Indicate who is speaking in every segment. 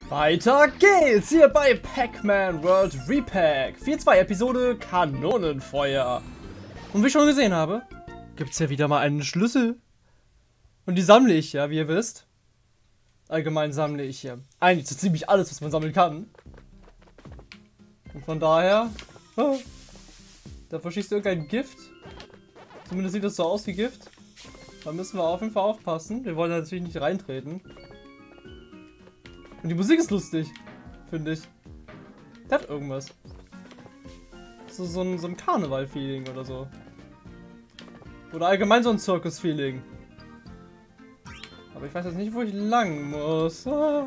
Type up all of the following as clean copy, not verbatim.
Speaker 1: Weiter geht's hier bei Pac-Man World Repack. 4.2 Episode Kanonenfeuer. Und wie ich schon gesehen habe, gibt's ja wieder mal einen Schlüssel. Und die sammle ich ja, wie ihr wisst. Allgemein sammle ich hier eigentlich so ziemlich alles, was man sammeln kann. Und von daher, da verschießt irgendein Gift. Zumindest sieht das so aus wie Gift. Da müssen wir auf jeden Fall aufpassen. Wir wollen natürlich nicht reintreten. Und die Musik ist lustig, finde ich. Der hat irgendwas. So ein Karneval-Feeling oder so. Oder allgemein so ein Zirkus-Feeling. Aber ich weiß jetzt nicht, wo ich lang muss.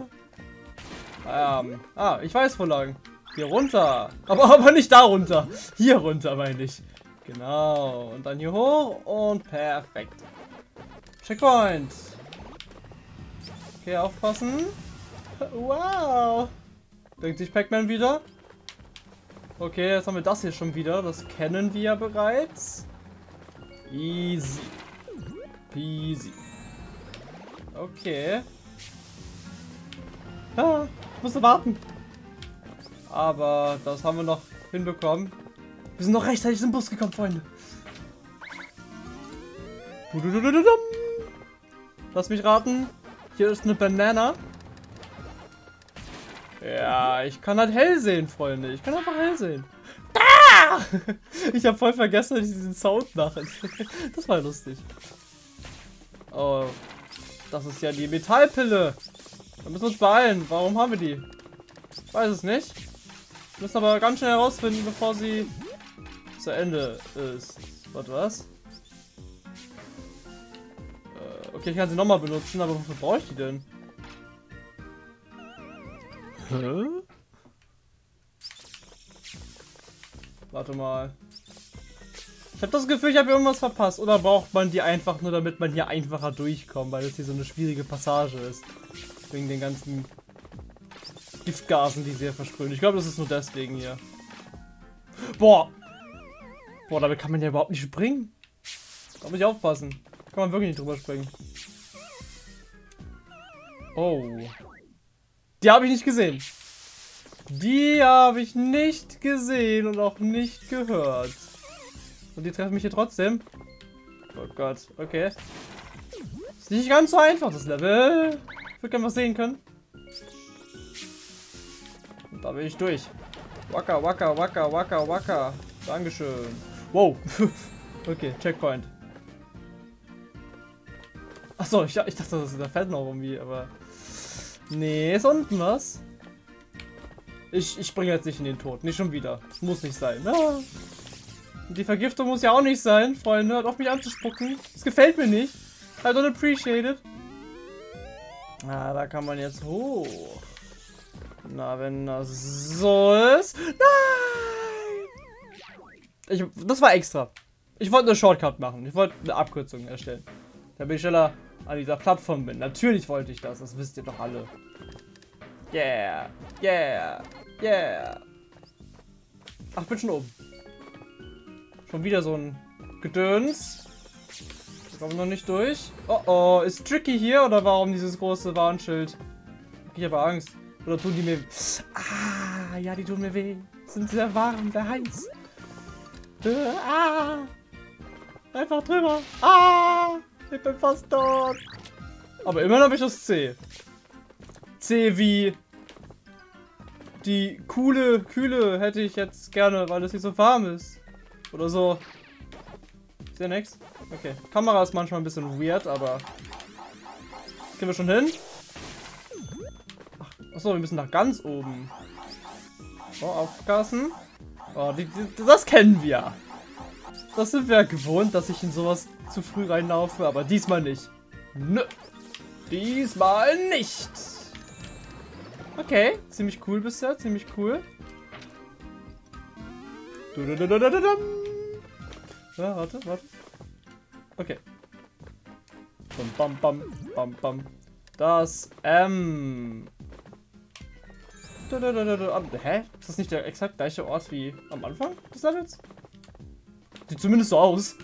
Speaker 1: Ich weiß wo lang. Hier runter. Aber nicht da runter. Hier runter, meine ich. Genau. Und dann hier hoch und perfekt. Checkpoint. Okay, aufpassen. Wow. Denkt sich Pac-Man wieder. Okay, jetzt haben wir das hier schon wieder. Das kennen wir ja bereits. Easy. Peasy. Okay. Ich musste warten. Aber das haben wir noch hinbekommen. Wir sind noch rechtzeitig zum Bus gekommen, Freunde. Lass mich raten. Hier ist eine Banana. Ja, ich kann halt hell sehen, Freunde. Ich kann einfach hell sehen. Ah! Ich habe voll vergessen, dass ich diesen Sound mache. Das war lustig. Oh, das ist ja die Metallpille. Da müssen wir uns beeilen. Warum haben wir die? Ich weiß es nicht. Wir müssen aber ganz schnell herausfinden, bevor sie zu Ende ist. Was? Okay, ich kann sie nochmal benutzen, aber wofür brauche ich die denn? Hä? Warte mal. Ich habe das Gefühl, ich habe irgendwas verpasst. Oder braucht man die einfach nur, damit man hier einfacher durchkommt, weil es hier so eine schwierige Passage ist. Wegen den ganzen Giftgasen, die sie hier versprühen. Ich glaube, das ist nur deswegen hier. Boah, damit kann man ja überhaupt nicht springen. Da muss ich aufpassen. Kann man wirklich nicht drüber springen. Oh. Die habe ich nicht gesehen. Die habe ich nicht gesehen und auch nicht gehört. Und die treffen mich hier trotzdem. Oh Gott, okay. Ist nicht ganz so einfach, das Level. Ich würde gerne was sehen können. Und da bin ich durch. Waka, waka, waka, waka, waka. Dankeschön. Wow. Okay, Checkpoint. Achso, ich dachte, da fällt noch irgendwie, aber... Nee, ist unten was? Ich springe jetzt nicht in den Tod. Nicht schon wieder. Muss nicht sein. Ah. Die Vergiftung muss ja auch nicht sein, Freunde. Hört auf mich anzuspucken. Das gefällt mir nicht. I don't appreciate it. Ah, da kann man jetzt hoch. Na, wenn das so ist. Nein! Das war extra. Ich wollte eine Shortcut machen. Ich wollte eine Abkürzung erstellen. Damit ich schneller an dieser Plattform bin. Natürlich wollte ich das. Das wisst ihr doch alle. Yeah. Yeah. Yeah. Ach, ich bin schon oben. Schon wieder so ein Gedöns. Da kommen wir noch nicht durch. Oh oh. Ist Tricky hier oder warum dieses große Warnschild? Ich habe Angst. Oder tun die mir... Ah, ja, die tun mir weh. Sind sehr warm, sehr heiß. Einfach drüber. Ich bin fast tot. Aber immerhin habe ich das C. C wie... Die Kühle hätte ich jetzt gerne, weil es nicht so warm ist. Oder so. Ist ja nix? Okay. Kamera ist manchmal ein bisschen weird, aber... Gehen wir schon hin? Achso, wir müssen nach ganz oben. Oh, aufpassen. Oh, das kennen wir. Das sind wir gewohnt, dass ich in sowas zu früh reinlaufe, aber diesmal nicht. Nö. Diesmal nicht. Okay, ziemlich cool bisher, ziemlich cool. Ja, warte. Okay. Bam, bam, bam, bam. Das M. Hä? Ist das nicht der exakt gleiche Ort wie am Anfang des Levels? Sieht zumindest so aus.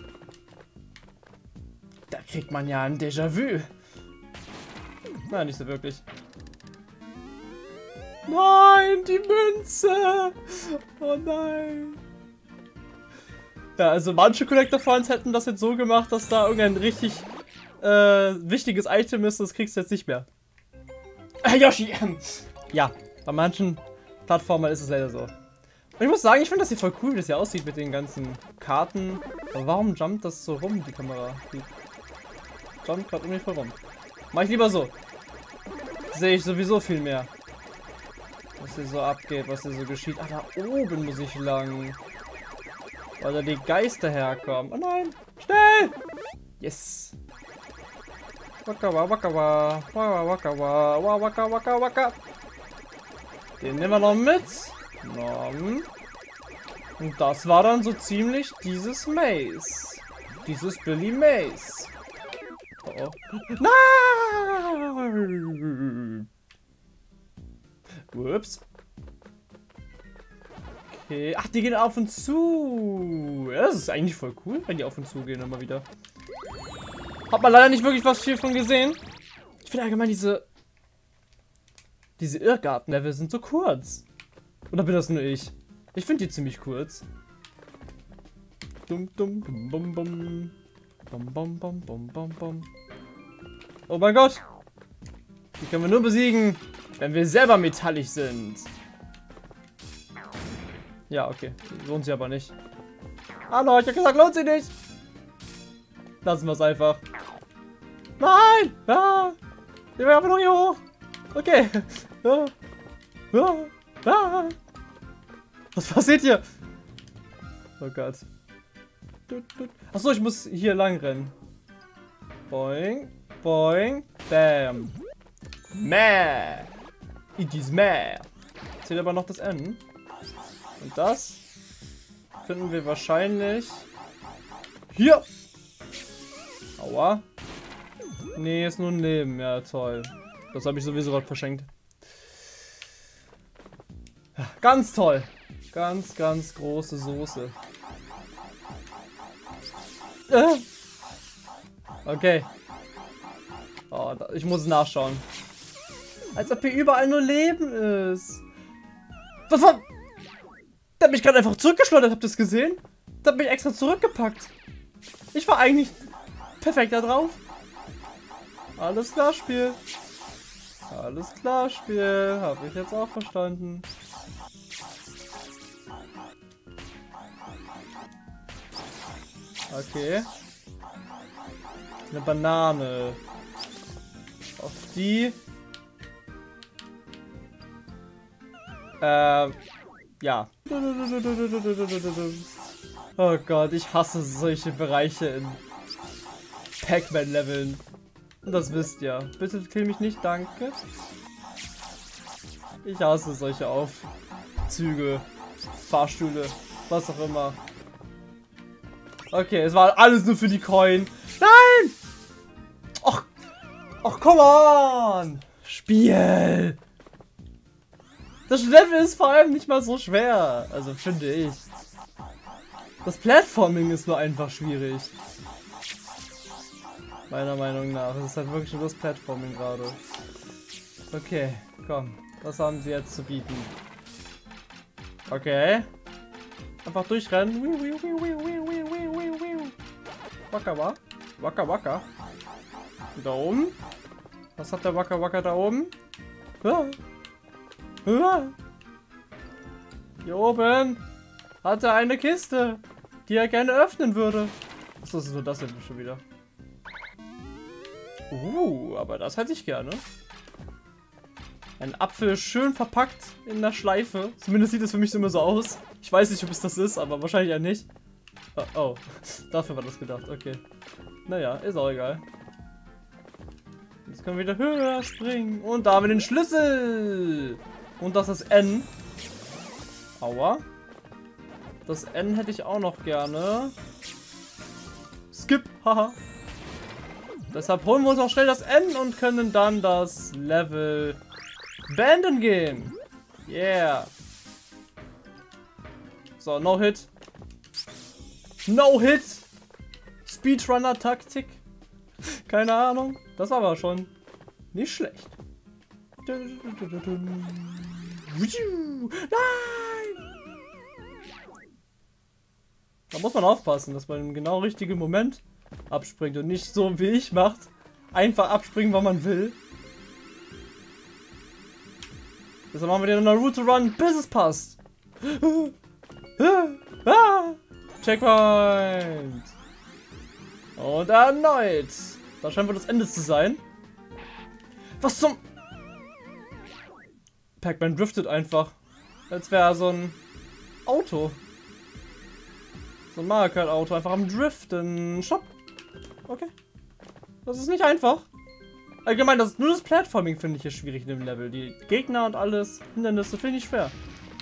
Speaker 1: Da kriegt man ja ein Déjà-vu. Nein, nicht so wirklich. Nein, die Münze. Oh nein. Ja, also manche Collector-Fans hätten das jetzt so gemacht, dass da irgendein richtig wichtiges Item ist. Das kriegst du jetzt nicht mehr. Yoshi. Ja, bei manchen Plattformen ist es leider so. Und ich muss sagen, ich finde das hier voll cool, wie das hier aussieht mit den ganzen Karten. Aber warum jumpt das so rum, die Kamera? Die jumpt gerade irgendwie voll rum. Mach ich lieber so. Sehe ich sowieso viel mehr. Was hier so abgeht, was hier so geschieht. Ah, da oben muss ich lang. Weil da die Geister herkommen. Oh nein! Schnell! Yes! Waka waka waka waka waka waka waka. Den nehmen wir noch mit. Und das war dann so ziemlich dieses Maze. Dieses Billy Maze. Oh. Nein! Ups. Okay. Ach, die gehen auf und zu. Ja, das ist eigentlich voll cool, wenn die auf und zu gehen immer wieder. Hat man leider nicht wirklich was viel von gesehen. Ich finde allgemein diese Irrgarten-Level sind so kurz. Oder bin das nur ich? Ich finde die ziemlich kurz. Dum dum bum bum bum. Bum bum bum bum bum bum. Oh mein Gott! Die können wir nur besiegen, wenn wir selber metallisch sind. Ja, okay. Lohnt sich aber nicht. Hallo, ich hab gesagt, lohnt sich nicht. Lassen wir es einfach. Nein! Ah! Ich will einfach noch hier hoch. Okay. Ah. Ah. Ah. Was passiert hier? Oh Gott. Achso, ich muss hier lang rennen. Boing, boing, bam. Mäh. It is mäh. Zählt aber noch das N. Und das finden wir wahrscheinlich hier. Aua. Nee, ist nur ein Leben. Ja, toll. Das habe ich sowieso gerade verschenkt. Ja, ganz toll. Ganz, ganz große Soße. Okay. Oh, ich muss nachschauen. Als ob hier überall nur Leben ist. Was war... Der hat mich gerade einfach zurückgeschleudert, habt ihr das gesehen? Der hat mich extra zurückgepackt. Ich war eigentlich perfekt da drauf. Alles klar, Spiel. Alles klar, Spiel. Habe ich jetzt auch verstanden. Okay. Eine Banane. Auf die. Ja. Oh Gott, ich hasse solche Bereiche in Pac-Man-Leveln. Und das wisst ihr. Bitte kill mich nicht, danke. Ich hasse solche Aufzüge, Fahrstühle, was auch immer. Okay, es war alles nur für die Coin. Nein! Och, och, come on! Spiel! Das Level ist vor allem nicht mal so schwer. Also finde ich. Das Platforming ist nur einfach schwierig. Meiner Meinung nach. Es ist halt wirklich nur das Platforming gerade. Okay, komm. Was haben sie jetzt zu bieten? Okay. Einfach durchrennen. Waka wa. Waka waka. Da oben. Was hat der Waka waka da oben? Ah. Hier oben hat er eine Kiste, die er gerne öffnen würde. Achso, das ist nur das schon wieder. Aber das hätte ich gerne. Ein Apfel schön verpackt in der Schleife. Zumindest sieht es für mich immer so aus. Ich weiß nicht, ob es das ist, aber wahrscheinlich ja nicht. Oh, dafür war das gedacht. Okay. Naja, ist auch egal. Jetzt können wir wieder höher springen. Und da haben wir den Schlüssel. Und das ist N. Aua. Das N hätte ich auch noch gerne. Skip, haha. Deshalb holen wir uns auch schnell das N und können dann das Level beenden gehen. Yeah. So, no hit. No hit. Speedrunner-Taktik. Keine Ahnung. Das war aber schon nicht schlecht. Nein! Da muss man aufpassen, dass man im genau richtigen Moment abspringt und nicht so wie ich macht. Einfach abspringen, wann man will. Deshalb machen wir den Naruto Run, bis es passt. Checkpoint. Und erneut. Da scheint wohl das Ende zu sein. Was zum... Pac-Man driftet einfach. Als wäre so ein Auto. So ein Mario Kart Auto. Einfach am Driften. Stopp. Okay. Das ist nicht einfach. Allgemein, nur das Platforming finde ich hier schwierig in dem Level. Die Gegner und alles, Hindernisse finde ich schwer.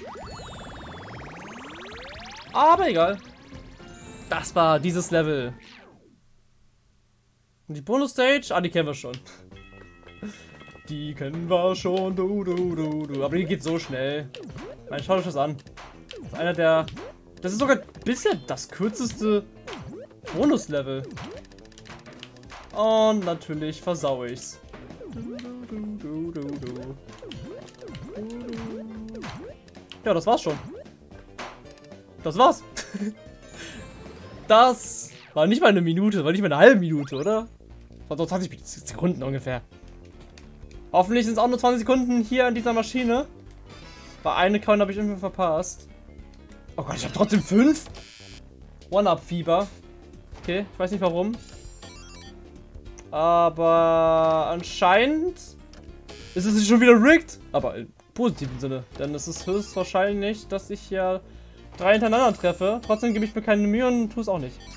Speaker 1: Aber egal. Das war dieses Level. Und die Bonus-Stage? Ah, die kennen wir schon. Die kennen wir schon. Du. Aber die geht so schnell. Nein, schaut euch das an. Das ist einer der... Das ist sogar bisher das kürzeste Bonus-Level. Und natürlich versaue ich's. Ja, das war's schon. Das war's. Das war nicht mal eine Minute, war nicht mal eine halbe Minute, oder? Das war so 20 Sekunden ungefähr. Hoffentlich sind es auch nur 20 Sekunden hier an dieser Maschine. Bei einem Count habe ich irgendwie verpasst. Oh Gott, ich habe trotzdem 5. One-Up-Fieber. Okay, ich weiß nicht warum. Aber anscheinend ist es schon wieder rigged. Aber im positiven Sinne. Denn es ist höchstwahrscheinlich, dass ich hier 3 hintereinander treffe. Trotzdem gebe ich mir keine Mühe und tue es auch nicht.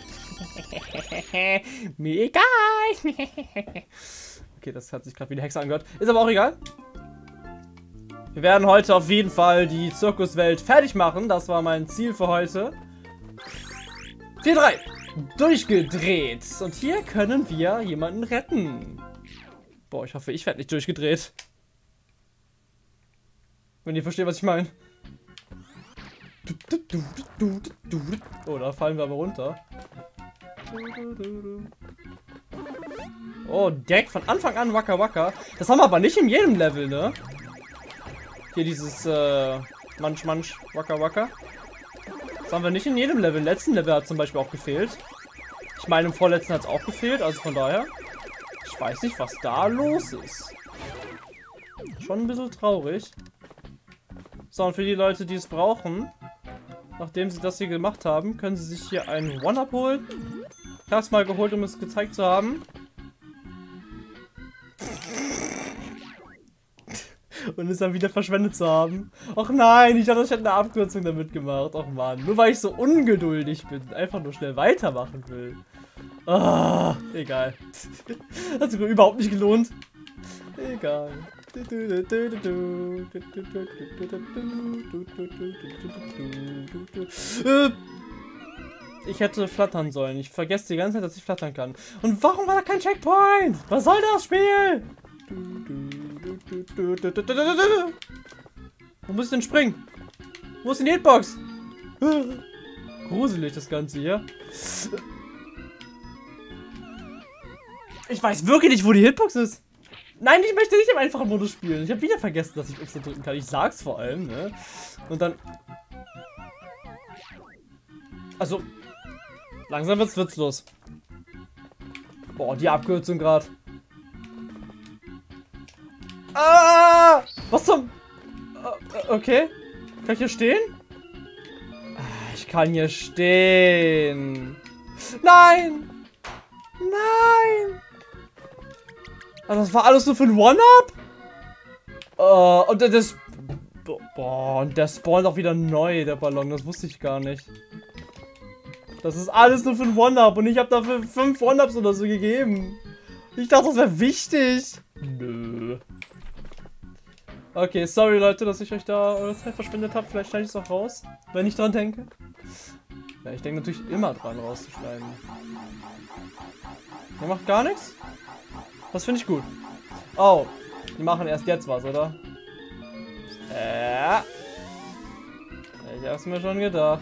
Speaker 1: Mir egal. Okay, das hat sich gerade wie eine Hexe angehört. Ist aber auch egal. Wir werden heute auf jeden Fall die Zirkuswelt fertig machen. Das war mein Ziel für heute. 4-3. Durchgedreht. Und hier können wir jemanden retten. Boah, ich hoffe, ich werde nicht durchgedreht. Wenn ihr versteht, was ich meine. Oh, da fallen wir aber runter. Oh, Deck von Anfang an Waka Waka. Das haben wir aber nicht in jedem Level, ne? Hier dieses Manch Waka Waka. Das haben wir nicht in jedem Level. Im letzten Level hat zum Beispiel auch gefehlt. Ich meine, im vorletzten hat es auch gefehlt. Also von daher, ich weiß nicht, was da los ist. Schon ein bisschen traurig. So, und für die Leute, die es brauchen, nachdem sie das hier gemacht haben, können sie sich hier einen One-Up holen. Ich habe es mal geholt, um es gezeigt zu haben. Und es dann wieder verschwendet zu haben. Och nein, ich dachte, ich hätte eine Abkürzung damit gemacht. Och man, nur weil ich so ungeduldig bin. Einfach nur schnell weitermachen will. Ah, egal. Hat sich überhaupt nicht gelohnt. Egal. Ich hätte flattern sollen. Ich vergesse die ganze Zeit, dass ich flattern kann. Und warum war da kein Checkpoint? Was soll das Spiel? Wo muss ich denn springen? Wo ist denn die Hitbox? Gruselig das Ganze hier. Ich weiß wirklich nicht, wo die Hitbox ist. Nein, ich möchte nicht im einfachen Modus spielen. Ich habe wieder vergessen, dass ich Y drücken kann. Ich sag's vor allem, ne? Und dann... Also... Langsam wird's witzlos. Boah, die Abkürzung gerade. Ah! Was zum... Okay. Kann ich hier stehen? Ich kann hier stehen. Nein! Nein! Also das war alles nur für ein One-Up? Und das... Boah, und der spawnt auch wieder neu, der Ballon. Das wusste ich gar nicht. Das ist alles nur für ein One-Up. Und ich habe dafür 5 One-Ups oder so gegeben. Ich dachte, das wäre wichtig. Nö. Okay, sorry Leute, dass ich euch da eure Zeit verschwendet habe. Vielleicht schneide ich es auch raus, wenn ich dran denke. Ja, ich denke natürlich immer dran rauszuschneiden. Ihr macht gar nichts? Das finde ich gut. Oh, die machen erst jetzt was, oder? Ja. Ich hab's mir schon gedacht.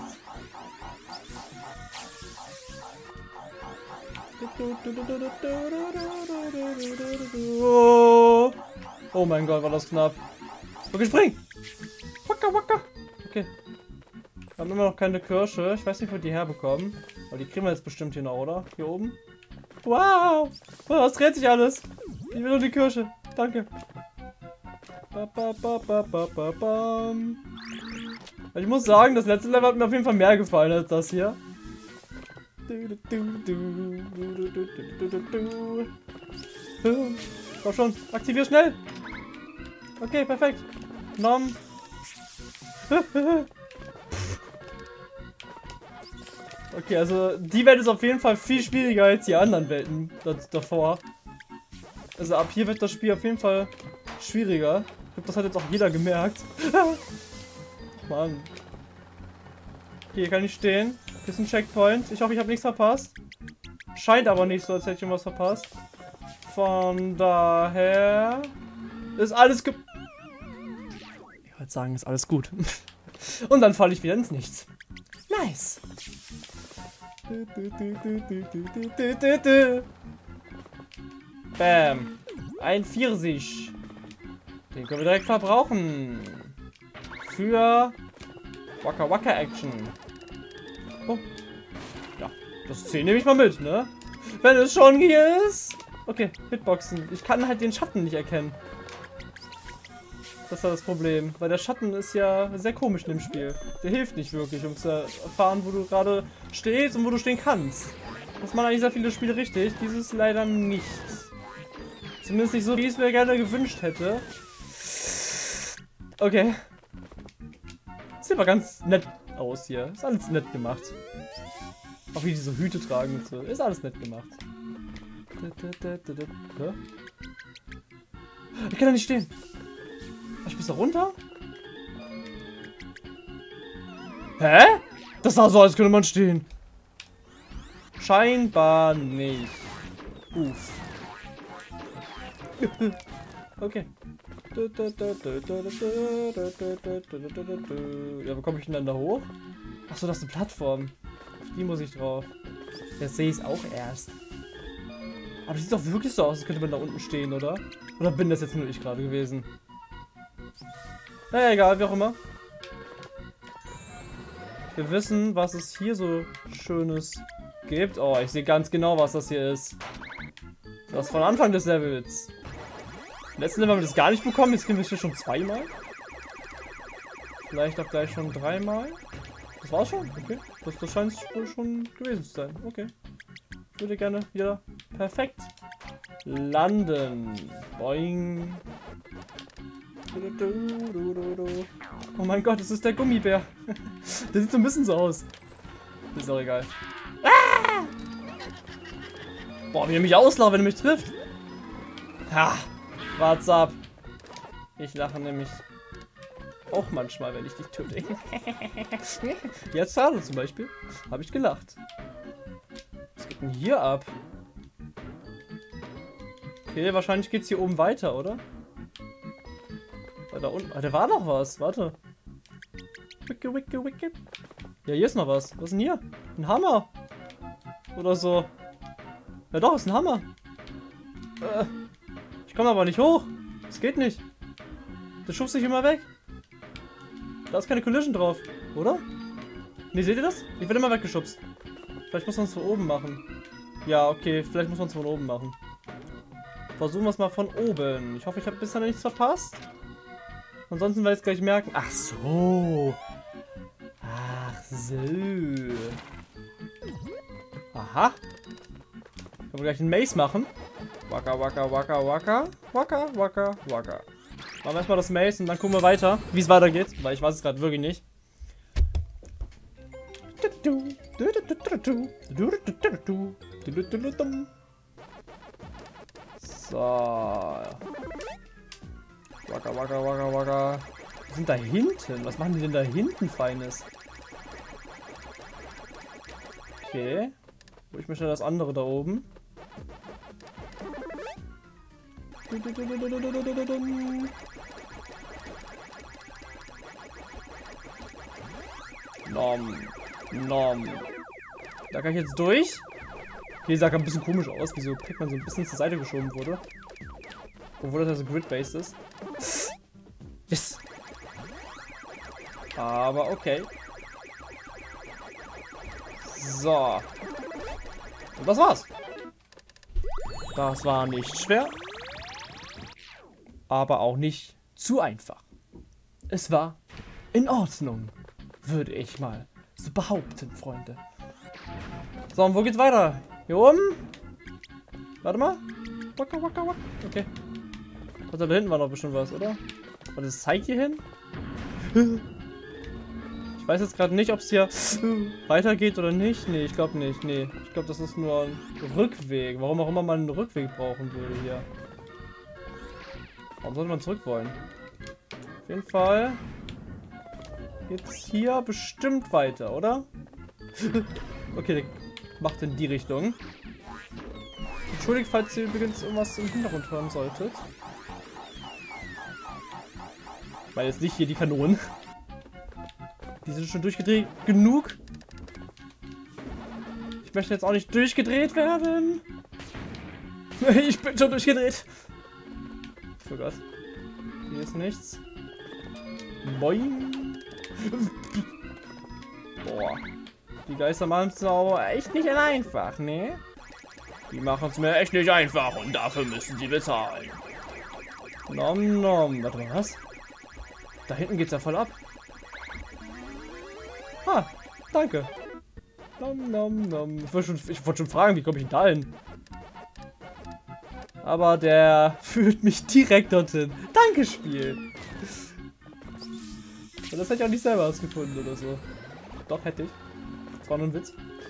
Speaker 1: Oh mein Gott, war das knapp. Okay, spring! Wacker, wacker! Okay. Wir haben immer noch keine Kirsche. Ich weiß nicht, wo die herbekommen. Aber die kriegen wir jetzt bestimmt hier noch, oder? Hier oben. Wow! Oh, es dreht sich alles. Ich will nur die Kirsche. Danke. Ich muss sagen, das letzte Level hat mir auf jeden Fall mehr gefallen als das hier. Komm schon, aktivier schnell. Okay, perfekt. Nom. Okay, also die Welt ist auf jeden Fall viel schwieriger als die anderen Welten davor. Also ab hier wird das Spiel auf jeden Fall schwieriger. Ich glaube, das hat jetzt auch jeder gemerkt. Mann. Hier kann ich stehen. Hier ist ein Checkpoint. Ich hoffe, ich habe nichts verpasst. Scheint aber nicht so, als hätte ich irgendwas verpasst. Von daher ist alles Ich wollte sagen, ist alles gut. Und dann falle ich wieder ins Nichts. Nice. Bam. Ein Pfirsich. Den können wir direkt verbrauchen. Für Waka Waka Action. Oh. Ja, das 10 nehme ich mal mit, ne? Wenn es schon hier ist. Okay, Hitboxen. Ich kann halt den Schatten nicht erkennen. Das war das Problem. Weil der Schatten ist ja sehr komisch in dem Spiel. Der hilft nicht wirklich, um zu erfahren, wo du gerade stehst und wo du stehen kannst. Das machen eigentlich sehr viele Spiele richtig. Dieses leider nicht. Zumindest nicht so, wie ich es mir gerne gewünscht hätte. Okay. Sieht aber ganz nett aus hier. Ist alles nett gemacht. Auch wie diese Hüte tragen und so. Ist alles nett gemacht. Ich kann da nicht stehen. Ich muss da runter? Hä? Das sah so, als könnte man stehen. Scheinbar nicht. Uff. Okay. Ja, wo komme ich denn dann da hoch? Achso, das ist eine Plattform. Auf die muss ich drauf. Jetzt sehe ich es auch erst. Aber das sieht doch wirklich so aus, als könnte man da unten stehen, oder? Oder bin das jetzt nur ich gerade gewesen? Naja, egal, wie auch immer. Wir wissen, was es hier so Schönes gibt. Oh, ich sehe ganz genau, was das hier ist. Das von Anfang des Levels. Letzten Level haben wir das gar nicht bekommen. Jetzt kriegen wir es hier schon zweimal. Vielleicht auch gleich schon dreimal. Das war's schon? Okay. Das scheint es wohl schon gewesen zu sein. Okay. Ich würde gerne wieder perfekt landen. Boing. Oh mein Gott, das ist der Gummibär. Der sieht so ein bisschen so aus. Ist auch egal. Ah! Boah, wie er mich auslacht, wenn er mich trifft. Ha! Wart's ab. Ich lache nämlich auch manchmal, wenn ich dich töte. Jetzt gerade zum Beispiel habe ich gelacht. Was geht denn hier ab? Okay, wahrscheinlich geht's hier oben weiter, oder? Da unten. Ah, da war noch was. Warte. Wicke, wicke, wicke. Ja, hier ist noch was. Was ist denn hier? Ein Hammer. Oder so. Ja doch, ist ein Hammer. Ich komme aber nicht hoch. Das geht nicht. Das schubst dich immer weg. Da ist keine Collision drauf. Oder? Ne, seht ihr das? Ich werde immer weggeschubst. Vielleicht muss man es von oben machen. Ja, okay. Vielleicht muss man es von oben machen. Versuchen wir es mal von oben. Ich hoffe, ich habe bisher nichts verpasst. Ansonsten werde ich es gleich merken. Ach so. Ach so. Aha. Können wir gleich einen Maze machen. Waka, waka, waka, waka. Waka, waka, waka. Machen wir erstmal das Maze und dann gucken wir weiter, wie es weitergeht. Weil ich weiß es gerade wirklich nicht. So. Waka, waka, waka, waka. Was sind da hinten? Was machen die denn da hinten Feines? Okay. Wo ich mir schnell das andere da oben. Nom. Nom. Da kann ich jetzt durch. Okay, sah ein bisschen komisch aus, wieso Pac-Man so ein bisschen zur Seite geschoben wurde. Obwohl das ja so grid-based ist. Yes! Aber okay. So. Und das war's. Das war nicht schwer. Aber auch nicht zu einfach. Es war in Ordnung. Würde ich mal so behaupten, Freunde. So, und wo geht's weiter? Hier oben? Warte mal. Waka, waka, waka. Okay. Also, da hinten war noch bestimmt was, oder? Und das zeigt hier hin? Ich weiß jetzt gerade nicht, ob es hier weitergeht oder nicht. Nee, ich glaube nicht. Nee, ich glaube, das ist nur ein Rückweg. Warum auch immer man einen Rückweg brauchen würde hier. Warum sollte man zurück wollen? Auf jeden Fall geht's hier bestimmt weiter, oder? Okay, der macht in die Richtung. Entschuldigt, falls ihr übrigens irgendwas im Hintergrund hören solltet. Weil jetzt nicht hier die Kanonen. Die sind schon durchgedreht genug. Ich möchte jetzt auch nicht durchgedreht werden. Ich bin schon durchgedreht. Oh Gott. Hier ist nichts. Boing. Boah. Die Geister machen es aber echt nicht einfach, ne? Die machen es mir echt nicht einfach und dafür müssen sie bezahlen. Nom nom. Warte mal, was? Da hinten geht's ja voll ab. Ah, danke. Nom nom nom. Ich wollte schon fragen, wie komme ich denn da hin? Aber der führt mich direkt dorthin. Danke, Spiel. Und das hätte ich auch nicht selber ausgefunden oder so. Doch, hätte ich. Das war nur ein Witz.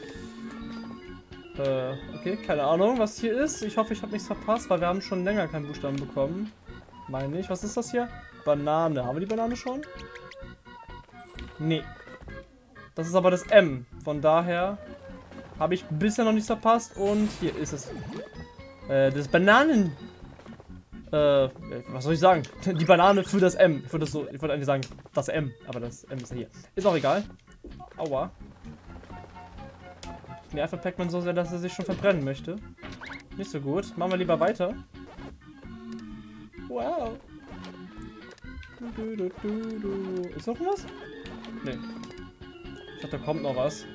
Speaker 1: Okay, keine Ahnung, was hier ist. Ich hoffe, ich habe nichts verpasst, weil wir haben schon länger keinen Buchstaben bekommen. Meine ich. Was ist das hier? Banane. Haben wir die Banane schon? Nee. Das ist aber das M. Von daher habe ich bisher noch nichts verpasst. Und hier ist es. Das Bananen... was soll ich sagen? Die Banane für das M. Ich wollte eigentlich sagen, das M. Aber das M ist ja hier. Ist auch egal. Aua. Ich nerve Pac-Man so sehr, dass er sich schon verbrennen möchte. Nicht so gut. Machen wir lieber weiter. Wow. Ist noch was? Nee. Ich dachte, da kommt noch was.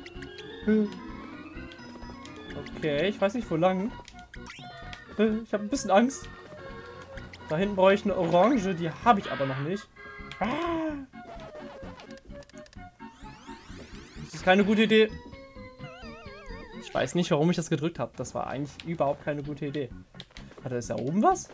Speaker 1: Okay, ich weiß nicht, wo lang. Ich habe ein bisschen Angst. Da hinten brauche ich eine Orange, die habe ich aber noch nicht. Das ist keine gute Idee. Ich weiß nicht, warum ich das gedrückt habe. Das war eigentlich überhaupt keine gute Idee. Hat er da oben was?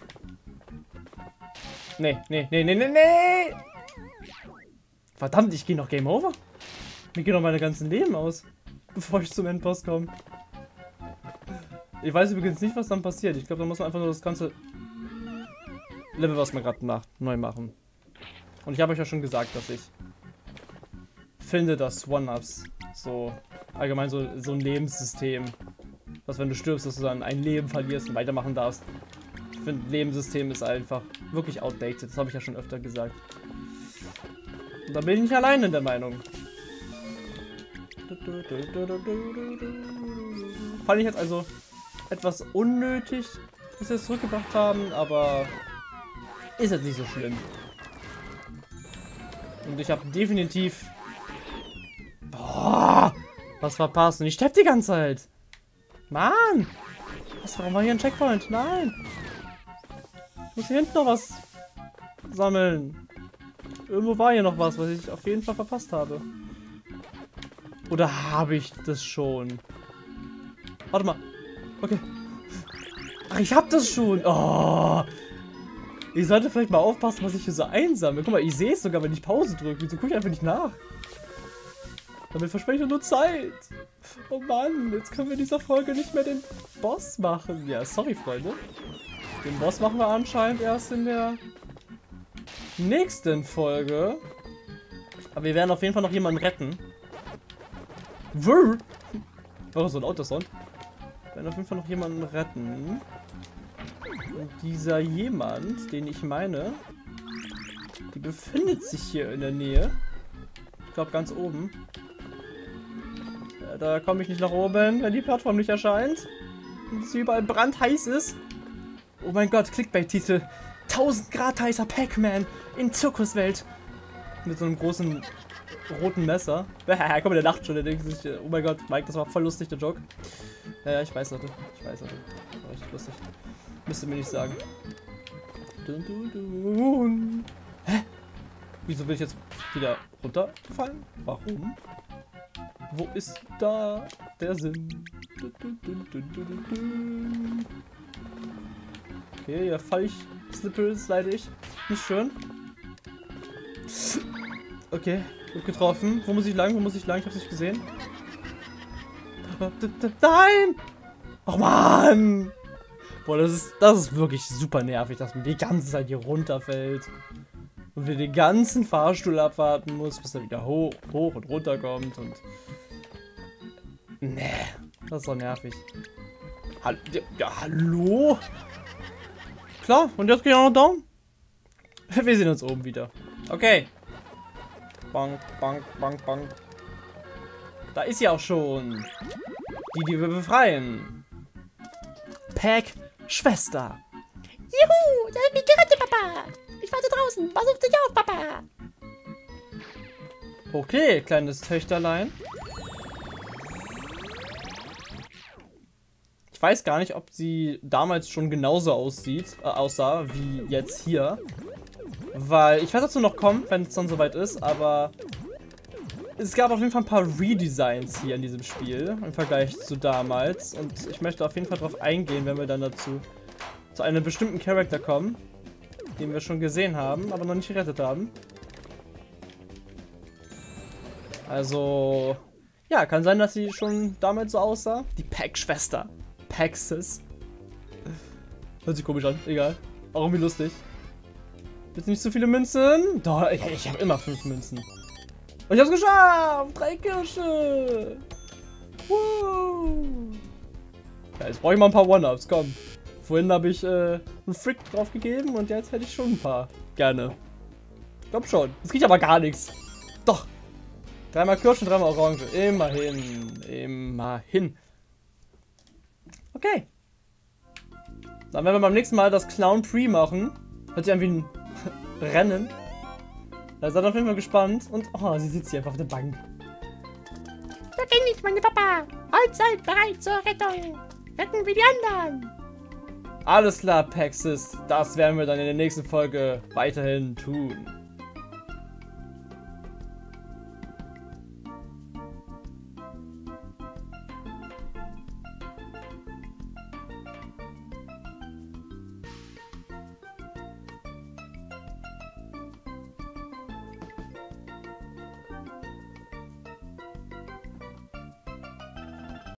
Speaker 1: Nee, nee, nee, nee, nee, nee! Verdammt, ich gehe noch Game Over. Mir gehen noch meine ganzen Leben aus, bevor ich zum Endboss komme. Ich weiß übrigens nicht, was dann passiert. Ich glaube, da muss man einfach nur das ganze Level, was man gerade macht, neu machen. Und ich habe euch ja schon gesagt, dass ich finde, dass One-Ups so allgemein so ein Lebenssystem, dass wenn du stirbst, dass du dann ein Leben verlierst und weitermachen darfst. Ich finde, Lebenssystem ist einfach wirklich outdated. Das habe ich ja schon öfter gesagt. Und da bin ich nicht allein in der Meinung. Fand ich jetzt also etwas unnötig, dass wir es zurückgebracht haben, aber ist jetzt nicht so schlimm. Und ich habe definitiv was verpasst und ich sterbe die ganze Zeit. Mann! Warum war hier ein Checkpoint? Nein! Ich muss hier hinten noch was sammeln. Irgendwo war hier noch was ich auf jeden Fall verpasst habe. Oder habe ich das schon? Warte mal. Okay. Ach, ich habe das schon. Oh. Ich sollte vielleicht mal aufpassen, was ich hier so einsammle. Guck mal, ich sehe es sogar, wenn ich Pause drücke. Wieso gucke ich einfach nicht nach? Damit verspreche ich nur Zeit. Oh Mann, jetzt können wir in dieser Folge nicht mehr den Boss machen. Ja, sorry, Freunde. Den Boss machen wir anscheinend erst in der nächsten Folge. Aber wir werden auf jeden Fall noch jemanden retten. Oh, so ein Autosound. Wir werden auf jeden Fall noch jemanden retten. Und dieser jemand, den ich meine, die befindet sich hier in der Nähe. Ich glaube ganz oben. Ja, da komme ich nicht nach oben, wenn die Plattform nicht erscheint. Und es überall brandheiß ist. Oh mein Gott, Clickbait-Titel. 1000 Grad heißer Pac-Man in Zirkuswelt. Mit so einem großen roten Messer. Guck mal, der lacht schon, der denkt sich, oh mein Gott, Mike, das war voll lustig, der Joke. Ja, ich weiß, Leute. Ich weiß, Leute. Das war richtig lustig. Müsst ihr mir nicht sagen. Hä? Wieso bin ich jetzt wieder runtergefallen? Warum? Wo ist da der Sinn? Okay, hier fall ich, slide ich. Nicht schön. Okay, gut getroffen. Wo muss ich lang? Wo muss ich lang? Ich hab's nicht gesehen. Nein! Och Mann! Boah, das ist wirklich super nervig, dass man die ganze Zeit hier runterfällt. Und wir den ganzen Fahrstuhl abwarten muss, bis er wieder hoch und runter kommt und... Nee, das ist doch nervig. Ja, hallo? Klar, und jetzt gehe ich auch noch down. Wir sehen uns oben wieder. Okay. Bonk, bonk, bonk, bonk. Da ist sie auch schon. Die wir befreien. Pack Schwester.
Speaker 2: Juhu, da hat mich gerettet, Papa. Ich warte draußen. Pass auf dich auf, Papa.
Speaker 1: Okay, kleines Töchterlein. Ich weiß gar nicht, ob sie damals schon genauso aussah wie jetzt hier. Weil, ich weiß, dazu noch kommt, wenn es dann soweit ist, aber es gab auf jeden Fall ein paar Redesigns hier in diesem Spiel im Vergleich zu damals. Und ich möchte auf jeden Fall darauf eingehen, wenn wir dann zu einem bestimmten Charakter kommen, den wir schon gesehen haben, aber noch nicht gerettet haben. Also, ja, kann sein, dass sie schon damals so aussah. Die Pack-Schwester. Paxis. Hört sich komisch an, egal. Auch irgendwie lustig. Bitte nicht so viele Münzen. Doch, ich habe immer 5 Münzen. Und ich hab's geschafft! 3 Kirsche! Woo! Ja, jetzt brauche ich mal ein paar One-Ups, komm. Vorhin habe ich einen Frick drauf gegeben und jetzt hätte ich schon ein paar. Gerne. Ich glaub schon. Es kriegt aber gar nichts. Doch. 3-mal Kirsche, 3-mal Orange. Immerhin. Immerhin. Okay. Dann werden wir beim nächsten Mal das Clown Pre machen. Hört sich an wie ein Rennen. Da seid ihr auf jeden Fall gespannt. Und, oh, sie sitzt hier einfach auf der Bank.
Speaker 2: Da bin ich, meine Papa. Allzeit bereit zur Rettung. Retten wir die anderen.
Speaker 1: Alles klar, Paxis. Das werden wir dann in der nächsten Folge weiterhin tun.